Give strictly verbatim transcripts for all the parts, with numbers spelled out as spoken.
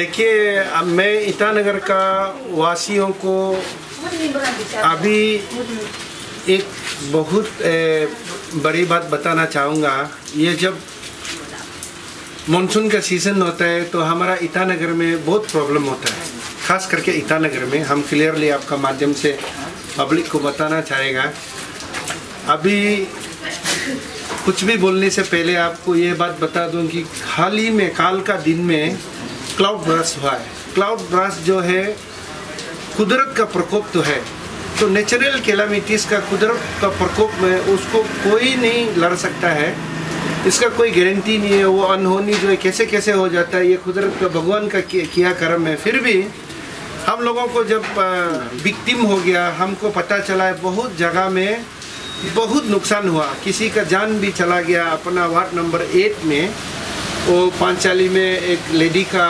देखिए, अब मैं ईटानगर का वासियों को अभी एक बहुत ए, बड़ी बात बताना चाहूँगा। ये जब मानसून का सीज़न होता है तो हमारा ईटानगर में बहुत प्रॉब्लम होता है, ख़ास करके ईटानगर में। हम क्लियरली आपका माध्यम से पब्लिक को बताना चाहेगा। अभी कुछ भी बोलने से पहले आपको ये बात बता दूं कि हाल ही में काल का दिन में क्लाउड ब्रस्ट हुआ है। क्लाउड ब्रस्ट जो है कुदरत का प्रकोप तो है, तो नेचुरल कैलामिटीज़ का कुदरत का प्रकोप में उसको कोई नहीं लड़ सकता है, इसका कोई गारंटी नहीं है। वो अनहोनी जो है कैसे कैसे हो जाता है, ये कुदरत का भगवान का किया कर्म है। फिर भी हम लोगों को जब विक्टिम हो गया, हमको पता चला है बहुत जगह में बहुत नुकसान हुआ, किसी का जान भी चला गया। अपना वार्ड नंबर एट में वो पांचाली में एक लेडी का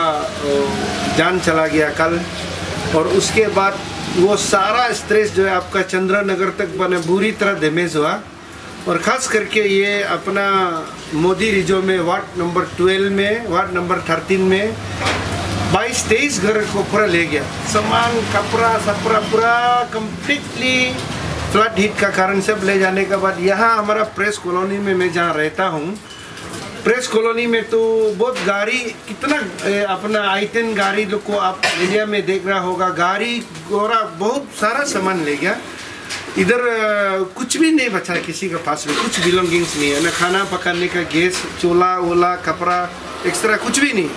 जान चला गया कल, और उसके बाद वो सारा स्ट्रेस जो है आपका चंद्रनगर तक बने बुरी तरह डैमेज हुआ। और ख़ास करके ये अपना मोदी रिजो में वार्ड नंबर ट्वेल्व में, वार्ड नंबर थर्टीन में बाईस तेईस घर को पूरा ले गया। सामान कपड़ा सपड़ा पूरा कम्प्लीटली फ्लड हिट का कारण सब ले जाने के बाद यहाँ हमारा प्रेस कॉलोनी में मैं जहाँ रहता हूँ, प्रेस कॉलोनी में तो बहुत गाड़ी, कितना अपना आई टेन गाड़ी लोग को आप इंडिया में देख रहा होगा, गाड़ी घोड़ा बहुत सारा सामान ले गया। इधर कुछ भी नहीं बचा किसी के पास में, कुछ बिलोंगिंग्स नहीं है, ना खाना पकाने का गैस, चूल्हा वोला, कपड़ा एक्स्ट्रा कुछ भी नहीं।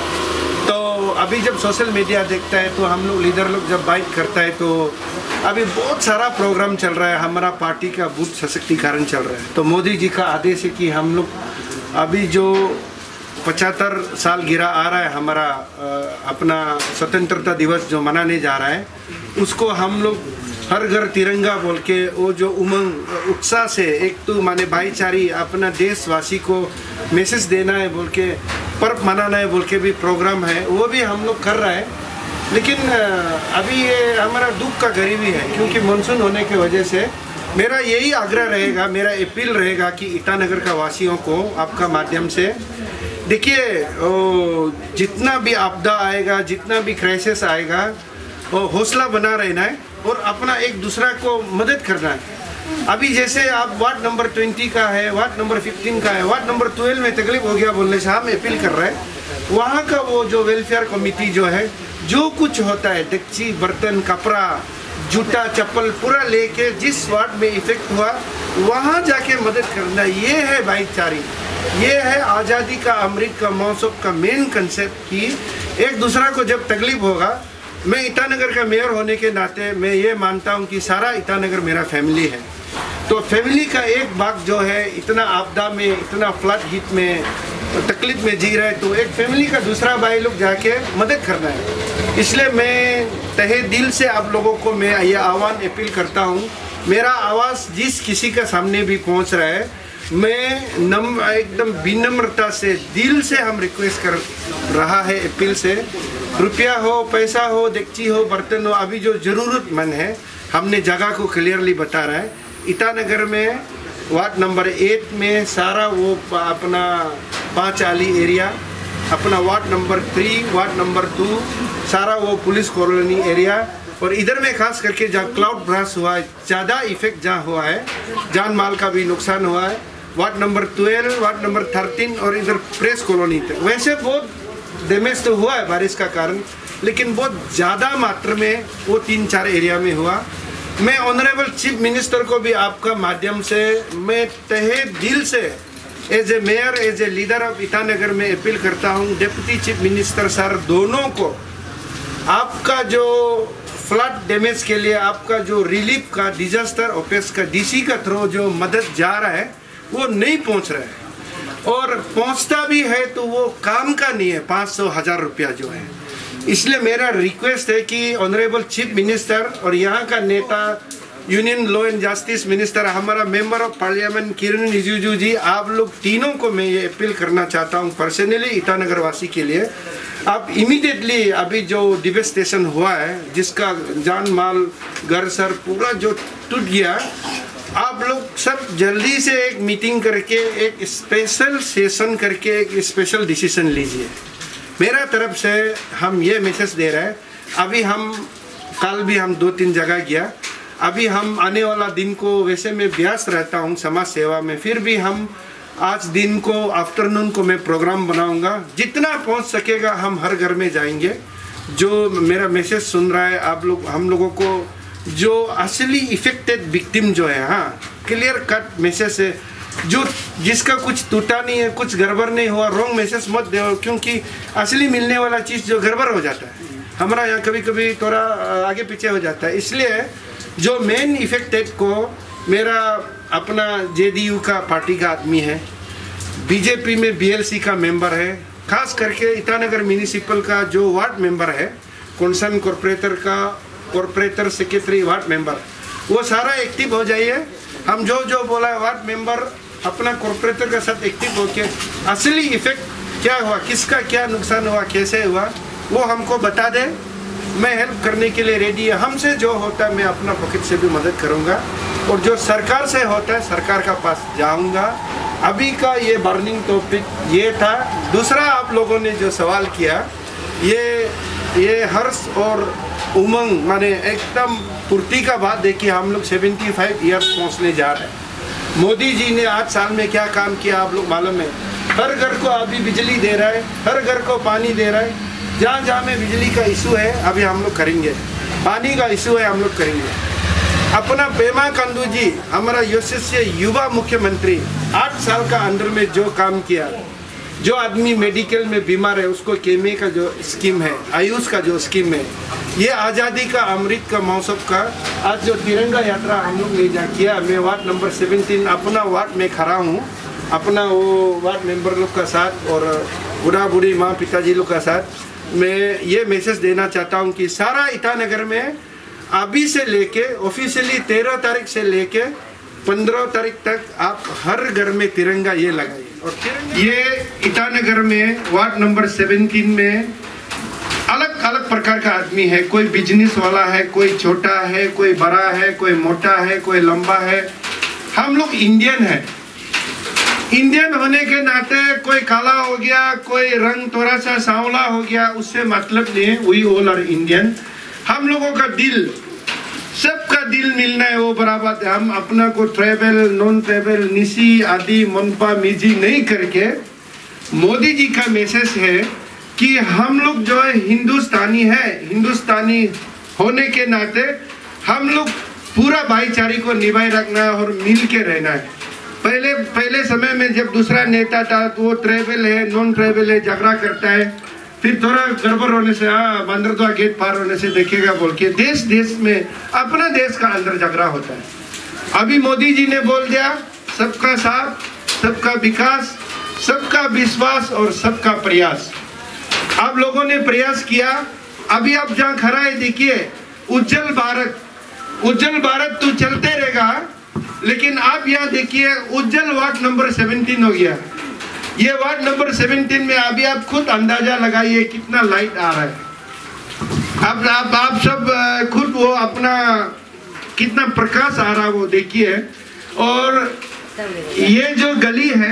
तो अभी जब सोशल मीडिया देखता है तो हम लोग लीडर लोग जब बाइट करता है तो अभी बहुत सारा प्रोग्राम चल रहा है, हमारा पार्टी का बूथ सशक्तिकरण चल रहा है। तो मोदी जी का आदेश है कि हम लोग अभी जो पचहत्तर साल गिरा आ रहा है हमारा अपना स्वतंत्रता दिवस जो मनाने जा रहा है, उसको हम लोग हर घर तिरंगा बोल के वो जो उमंग उत्साह से एक तो माने भाईचारी अपना देशवासी को मैसेज देना है बोल के, पर्व मनाना है बोल के भी प्रोग्राम है, वो भी हम लोग कर रहा है। लेकिन अभी ये हमारा दुख का गरीबी है, क्योंकि मानसून होने की वजह से मेरा यही आग्रह रहेगा, मेरा अपील रहेगा कि ईटानगर का वासियों को आपका माध्यम से, देखिए जितना भी आपदा आएगा, जितना भी क्राइसिस आएगा, वो हौसला बना रहना है और अपना एक दूसरा को मदद करना है। अभी जैसे आप वार्ड नंबर बीस का है, वार्ड नंबर पंद्रह का है, वार्ड नंबर बारह में तकलीफ हो गया बोलने से हम अपील कर रहे हैं, वहाँ का वो जो वेलफेयर कमेटी जो है, जो कुछ होता है डेक्ची बर्तन कपड़ा जूता चप्पल पूरा लेके जिस वार्ड में इफेक्ट हुआ वहाँ जाके मदद करना, ये है भाईचारी, ये है आज़ादी का अमृत का महोत्सव का मेन कंसेप्ट कि एक दूसरा को जब तकलीफ होगा। मैं ईटानगर का मेयर होने के नाते मैं ये मानता हूँ कि सारा ईटानगर मेरा फैमिली है, तो फैमिली का एक भाग जो है इतना आपदा में, इतना फ्लड हिट में तकलीफ में जी रहा है, तो एक फैमिली का दूसरा भाई लोग जाके मदद करना है। इसलिए मैं तहे दिल से आप लोगों को मैं ये आह्वान अपील करता हूँ, मेरा आवाज़ जिस किसी का सामने भी पहुँच रहा है, मैं नम एकदम विनम्रता से दिल से हम रिक्वेस्ट कर रहा है, अपील से, रुपया हो पैसा हो डेक्ची हो बर्तन हो, अभी जो ज़रूरतमंद है हमने जगह को क्लियरली बता रहा है। ईटानगर में वार्ड नंबर एट में सारा वो अपना पांचाली एरिया, अपना ward number three, ward number two, सारा वो पुलिस कॉलोनी एरिया, और इधर में खास करके जहाँ क्लाउड ब्रस्ट हुआ है, ज़्यादा इफेक्ट जहाँ हुआ है, जान माल का भी नुकसान हुआ है, ward number twelve, ward number thirteen और इधर प्रेस कॉलोनी तक। वैसे बहुत डैमेज तो हुआ है बारिश का कारण, लेकिन बहुत ज़्यादा मात्रा में वो तीन चार एरिया में हुआ। मैं ऑनरेबल चीफ मिनिस्टर को भी आपका माध्यम से मैं तहे दिल से as a mayor, as a leader of Itanagar में अपील करता हूँ, डिप्टी चीफ मिनिस्टर सर दोनों को, आपका जो फ्लड डैमेज के लिए आपका जो रिलीफ का डिजास्टर ऑफिस का डीसी का थ्रू जो मदद जा रहा है वो नहीं पहुँच रहा है, और पहुँचता भी है तो वो काम का नहीं है, पाँच सौ हज़ार रुपया जो है। इसलिए मेरा रिक्वेस्ट है कि ऑनरेबल चीफ मिनिस्टर और यहाँ का नेता union law and justice minister, हमारा member of parliament Kiran Rijiju ji, आप लोग तीनों को मैं ये अपील करना चाहता हूँ पर्सनली ईटानगर वासी के लिए, आप इमीडिएटली अभी जो डिवेस्टेशन हुआ है, जिसका जान माल घर सर पूरा जो टूट गया, आप लोग सब जल्दी से एक मीटिंग करके एक स्पेशल सेशन करके एक स्पेशल डिसीजन लीजिए। मेरा तरफ से हम ये मैसेज दे रहे हैं। अभी हम कल भी हम दो तीन जगह गया, अभी हम आने वाला दिन को वैसे मैं व्यस्त रहता हूँ समाज सेवा में, फिर भी हम आज दिन को आफ्टरनून को मैं प्रोग्राम बनाऊंगा, जितना पहुँच सकेगा हम हर घर में जाएंगे। जो मेरा मैसेज सुन रहा है आप लोग, हम लोगों को जो असली इफेक्टेड विक्टिम जो है, हाँ क्लियर कट मैसेज है, जो जिसका कुछ टूटा नहीं है, कुछ गड़बड़ नहीं हुआ, रॉन्ग मैसेज मत दो, क्योंकि असली मिलने वाला चीज़ जो गड़बड़ हो जाता है हमारा यहाँ कभी कभी थोड़ा आगे पीछे हो जाता है। इसलिए जो मेन इफेक्टेड को मेरा अपना जेडीयू का पार्टी का आदमी है, बीजेपी में बीएलसी का मेंबर है, खास करके ईटानगर म्यूनिसिपल का जो वार्ड मेंबर है, कॉन्सर्न कॉर्पोरेटर का कॉर्पोरेटर सेक्रेटरी वार्ड मेंबर, वो सारा एक्टिव हो जाइए। हम जो जो बोला है वार्ड मेंबर अपना कॉर्पोरेटर के साथ एक्टिव होके असली इफेक्ट क्या हुआ, किसका क्या नुकसान हुआ, कैसे हुआ, वो हमको बता दे। मैं हेल्प करने के लिए रेडी है। हमसे जो होता है मैं अपना पॉकेट से भी मदद करूंगा, और जो सरकार से होता है सरकार का पास जाऊंगा। अभी का ये बर्निंग टॉपिक ये था। दूसरा आप लोगों ने जो सवाल किया, ये ये हर्ष और उमंग माने एकदम पूर्ति का बात देखिए, हम लोग पचहत्तर ईयर्स पहुंचने जा रहे हैं। मोदी जी ने आठ साल में क्या काम किया आप लोग मालूम है। हर घर को अभी बिजली दे रहा है, हर घर को पानी दे रहा है। जहाँ जहाँ में बिजली का इशू है अभी हम लोग करेंगे, पानी का इशू है हम लोग करेंगे। अपना पेमा खांडू जी हमारा यशस्वी युवा मुख्यमंत्री, आठ साल का अंदर में जो काम किया, जो आदमी मेडिकल में बीमार है उसको केमे का जो स्कीम है, आयुष का जो स्कीम है, ये आज़ादी का अमृत का महोत्सव का आज जो तिरंगा यात्रा हम लोग ले जा किया। मैं वार्ड नंबर सत्रह अपना वार्ड में खड़ा हूँ, अपना वो वार्ड मेंबर लोग का साथ और बूढ़ा बूढ़ी माँ पिताजी लोग का साथ मैं ये मैसेज देना चाहता हूँ कि सारा ईटानगर में अभी से लेके ऑफिशियली तेरह तारीख से लेके पंद्रह तारीख तक आप हर घर में तिरंगा ये लगाइए। और ये ईटानगर में वार्ड नंबर सत्रह में अलग अलग प्रकार का आदमी है, कोई बिजनेस वाला है, कोई छोटा है, कोई बड़ा है, कोई मोटा है, कोई लंबा है। हम लोग इंडियन है। इंडियन होने के नाते कोई काला हो गया, कोई रंग थोड़ा सा सांवला हो गया, उससे मतलब नहीं है। We all are Indian. हम लोगों का दिल, सबका दिल मिलना है वो बराबर है। हम अपना को ट्राइबल नॉन ट्राइबल निसी आदि मनपा मिजी नहीं करके, मोदी जी का मैसेज है कि हम लोग जो है हिंदुस्तानी है, हिंदुस्तानी होने के नाते हम लोग पूरा भाईचारे को निभाए रखना है और मिल के रहना है। पहले पहले समय में जब दूसरा नेता था तो वो ट्राइबल है नॉन ट्राइबल है झगड़ा करता है, फिर थोड़ा गड़बड़ होने से हाँ बंदरदुआ गेट पार होने से देखेगा बोल के देश देश में अपना देश का अंदर झगड़ा होता है। अभी मोदी जी ने बोल दिया सबका साथ, सबका विकास, सबका विश्वास और सबका प्रयास। आप लोगों ने प्रयास किया। अभी आप जहाँ खड़ा है देखिए, उज्जवल भारत, उज्जवल भारत तो चलते रहेगा, लेकिन आप यहाँ देखिए उज्जवल वार्ड नंबर सत्रह हो गया। ये वार्ड नंबर सत्रह में अभी आप खुद अंदाजा लगाइए कितना लाइट आ रहा है। अब आप आप सब खुद वो अपना कितना प्रकाश आ रहा है वो देखिए। और ये जो गली है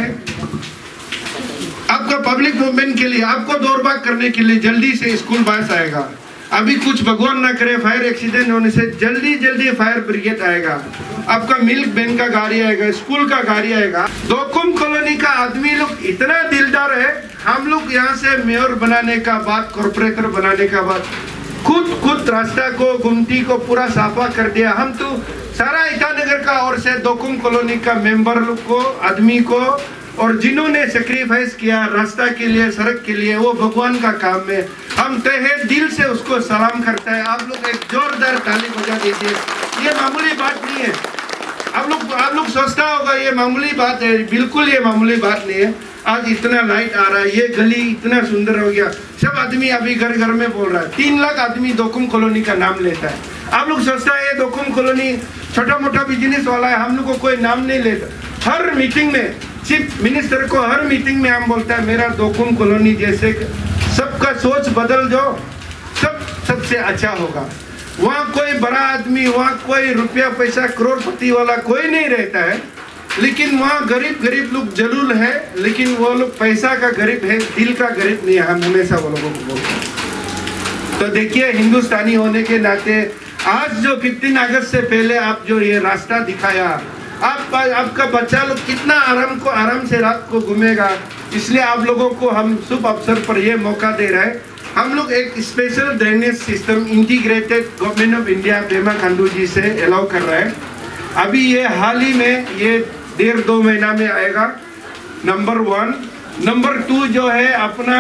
आपका पब्लिक मूवमेंट के लिए, आपको दौड़ भाग करने के लिए जल्दी से स्कूल बस आएगा। अभी कुछ भगवान ना करे फायर एक्सीडेंट होने से जल्दी जल्दी फायर ब्रिगेड आएगा, आपका मिल्क बैंक का गाड़ी आएगा, स्कूल का गाड़ी आएगा। दोकुम कॉलोनी का आदमी लोग इतना दिलदार है, हम लोग यहाँ से मेयर बनाने का बाद, कॉर्पोरेटर बनाने का बाद खुद खुद रास्ता को गुमटी को पूरा साफा कर दिया। हम तो सारा ईटानगर का और से दोकुम कॉलोनी का मेंबर लोग को, आदमी को, और जिन्होंने सेक्रीफाइस किया रास्ता के लिए, सड़क के लिए, वो भगवान का काम है। हम तहे दिल से उसको सलाम करता है। आप लोग एक जोरदार ताली बजा दीजिए। ये मामूली बात नहीं है। आप लोग आप लोग सोचता होगा ये मामूली बात है, बिल्कुल ये मामूली बात नहीं है। आज इतना लाइट आ रहा है, ये गली इतना सुंदर हो गया। सब आदमी अभी घर घर में बोल रहा है। तीन लाख आदमी दोकुम कॉलोनी का नाम लेता है। आप लोग सोचता है ये दोकुम कॉलोनी छोटा मोटा बिजनेस वाला है, हम लोग को कोई नाम नहीं लेता। हर मीटिंग में चीफ मिनिस्टर को हर मीटिंग में हम बोलता है मेरा दोकुम कॉलोनी जैसे सबका सोच बदल जो सब सबसे अच्छा होगा। वहाँ कोई बड़ा आदमी, वहाँ कोई रुपया पैसा करोड़पति वाला कोई नहीं रहता है। लेकिन वहाँ गरीब गरीब लोग जरूर है, लेकिन वो लोग पैसा का गरीब है, दिल का गरीब नहीं है। हम हमेशा वो लोगों को बोलते हैं। तो देखिए, हिंदुस्तानी होने के नाते आज जो पंद्रह अगस्त से पहले आप जो ये रास्ता दिखाया, आप आपका बच्चा लोग कितना आराम को आराम से रात को घूमेगा। इसलिए आप लोगों को हम शुभ अवसर पर ये मौका दे रहे हैं। हम लोग एक special drainage system integrated government of India Pema Khandu ji से अलाउ कर रहे हैं। अभी ये हाल ही में ये डेढ़ दो महीना में आएगा, नंबर वन। नंबर टू जो है, अपना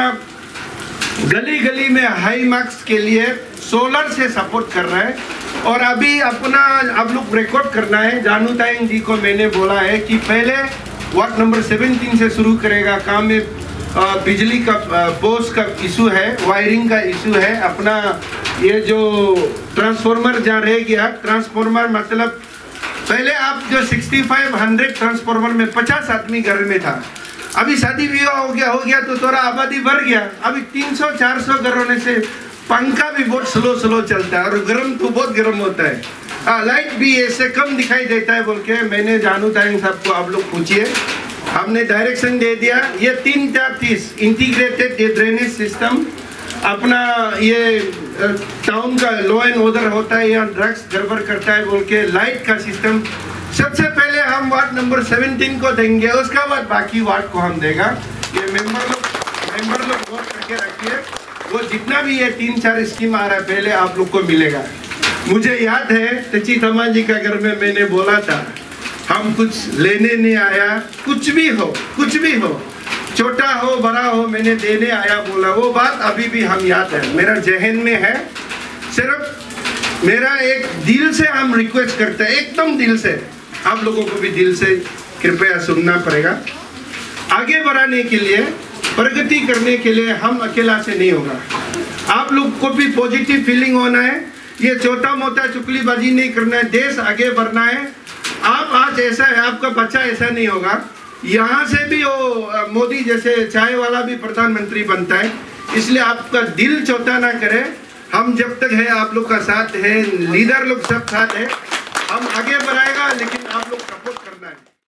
गली गली में हाई मार्क्स के लिए सोलर से सपोर्ट कर रहा है। और अभी अपना आप लोग रिकॉर्ड करना है। जानू तायंग जी को मैंने बोला है कि पहले वार्ड नंबर सत्रह से शुरू करेगा काम में। आ, बिजली का पोस्ट का इशू है, वायरिंग का इशू है। अपना ये जो ट्रांसफार्मर जहाँ रह गया, ट्रांसफार्मर मतलब पहले आप जो पैंसठ सौ ट्रांसफार्मर में पचास आदमी घर में था, अभी शादी विवाह हो गया हो गया तो थोड़ा आबादी बढ़ गया। अभी तीन सौ चार सौ घर होने से पंखा भी बहुत स्लो स्लो चलता है और गर्म तो बहुत गर्म होता है। आ, लाइट भी ऐसे कम दिखाई देता है बोल के मैंने जानू तायंग साहब को आप लोग पूछिए, हमने डायरेक्शन दे दिया। ये तीन चार चीज इंटीग्रेटेड ये ड्रेनेज सिस्टम, अपना ये टाउन का लॉ एंड ऑर्डर होता है या ड्रग्स गड़बड़ करता है बोल के लाइट का सिस्टम सबसे पहले हम वार्ड नंबर सत्रह को देंगे, उसका बाद बाकी वार्ड को हम देगा। ये मेंबर लोग मेंबर लोग वोट करके रखिए। वो जितना भी ये तीन चार स्कीम आ रहा है पहले आप लोग को मिलेगा। मुझे याद है तची तमा जी का घर में मैंने बोला था, हम कुछ लेने नहीं आया, कुछ भी हो कुछ भी हो, छोटा हो बड़ा हो, मैंने देने आया बोला। वो बात अभी भी हम याद है, मेरा जहन में है। सिर्फ मेरा एक दिल से हम रिक्वेस्ट करते हैं, एकदम दिल से, आप लोगों को भी दिल से कृपया सुनना पड़ेगा। आगे बढ़ाने के लिए, प्रगति करने के लिए हम अकेला से नहीं होगा। आप लोग को भी पॉजिटिव फीलिंग होना है। ये छोटा मोटा चुगलीबाजी नहीं करना है, देश आगे बढ़ना है। आप आज ऐसा है, आपका बच्चा ऐसा नहीं होगा। यहाँ से भी वो मोदी जैसे चाय वाला भी प्रधानमंत्री बनता है। इसलिए आपका दिल छोटा ना करे। हम जब तक है आप लोग का साथ है, लीडर लोग सब साथ है, हम आगे बढ़ाएगा, लेकिन आप लोग सपोर्ट करना है।